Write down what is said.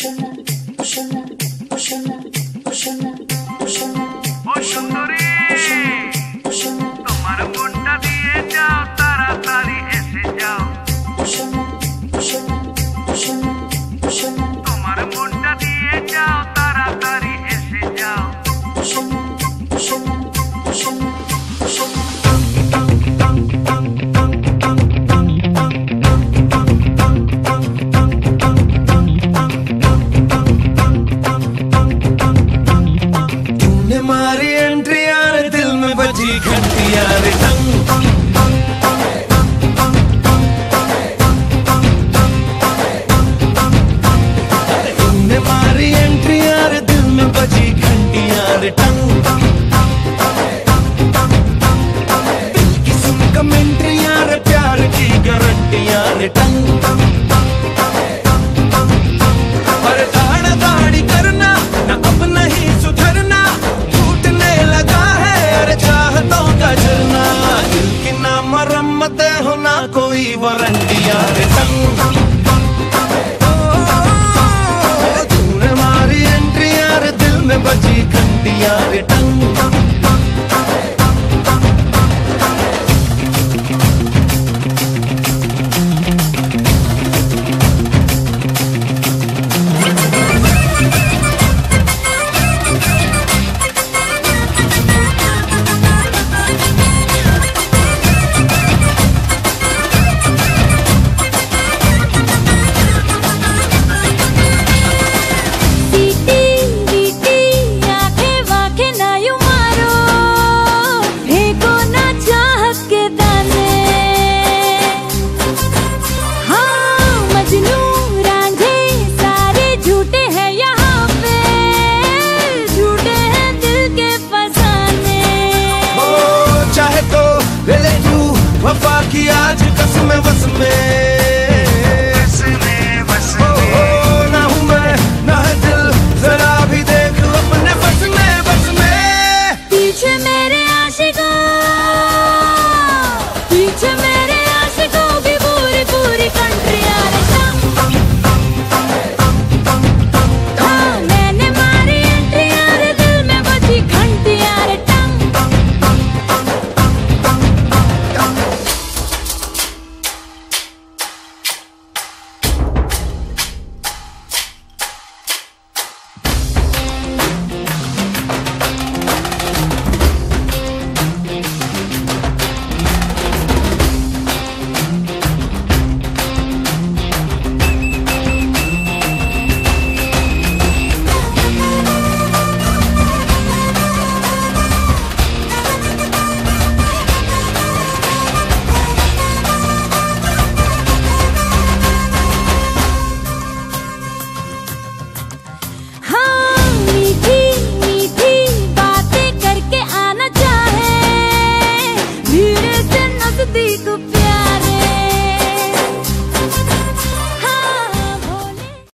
ও সুন্দরী, তোমার মনটা দিয়ে যাও, তাড়াতাড়ি এসে যাও। তোমার মনটা দিয়ে যাও, তাড়াতাড়ি এসে যাও। मारी एंट्री यार, दिल में बजी घंटी यार, टंग। तुमने मारी एंट्री यार, दिल में बजी घंटी यार, टंग। दिल की सुन कमेंट्री यार, प्यार की गारंटी यार, टंग। पर दाढ़ा दाढ़ी करना ना, अब नहीं सुधरना, मरम्मत हो ना कोई वारंटी यार, टंग। तूने मारी एंट्री यार, दिल में बजी घंटी यार, टंग। वफा की आज कसम बस में